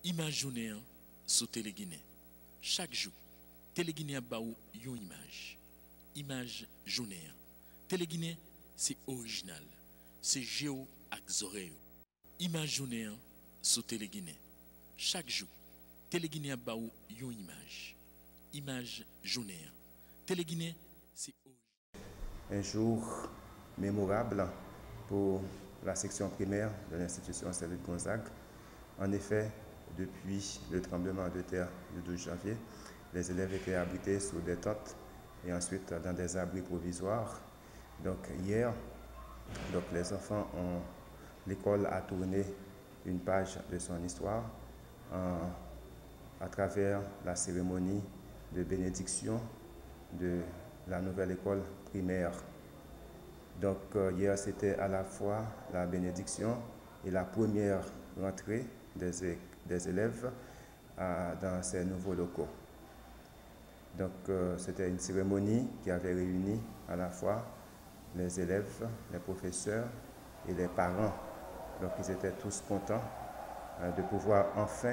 Imaginez sur Téléguinée. Chaque jour, Téléguinée a une image. Image journée. Téléguinée, c'est original. C'est géo avec oreilles. Imaginez sur Téléguinée. Chaque jour, Téléguinée a une image. Image journée. Téléguinée, c'est original. Un jour mémorable pour la section primaire de l'institution Saint-Louis de Gonzague. En effet, depuis le tremblement de terre du 12 janvier, les élèves étaient abrités sous des tentes et ensuite dans des abris provisoires. Donc hier, les enfants l'école a tourné une page de son histoire à travers la cérémonie de bénédiction de la nouvelle école primaire. Donc hier, c'était à la fois la bénédiction et la première rentrée des élèves dans ces nouveaux locaux. Donc c'était une cérémonie qui avait réuni à la fois les élèves, les professeurs et les parents. Donc ils étaient tous contents de pouvoir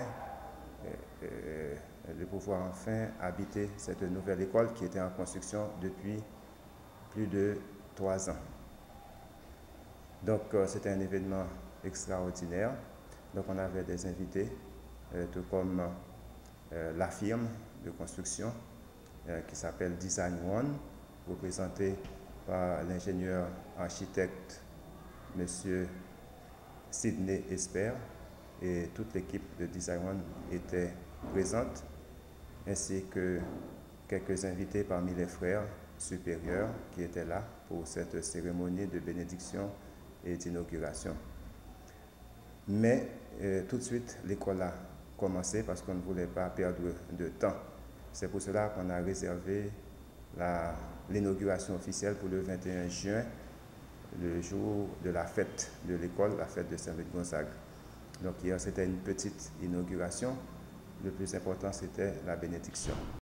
enfin habiter cette nouvelle école qui était en construction depuis plus de 3 ans. Donc c'était un événement extraordinaire. Donc on avait des invités, tout comme la firme de construction qui s'appelle Design One, représentée par l'ingénieur architecte M. Sidney Esper, et toute l'équipe de Design One était présente, ainsi que quelques invités parmi les frères supérieurs qui étaient là pour cette cérémonie de bénédiction et d'inauguration. Mais tout de suite, l'école a commencé parce qu'on ne voulait pas perdre de temps. C'est pour cela qu'on a réservé l'inauguration officielle pour le 21 juin, le jour de la fête de l'école, la fête de Saint-Louis de Gonzague. Donc hier, c'était une petite inauguration. Le plus important, c'était la bénédiction.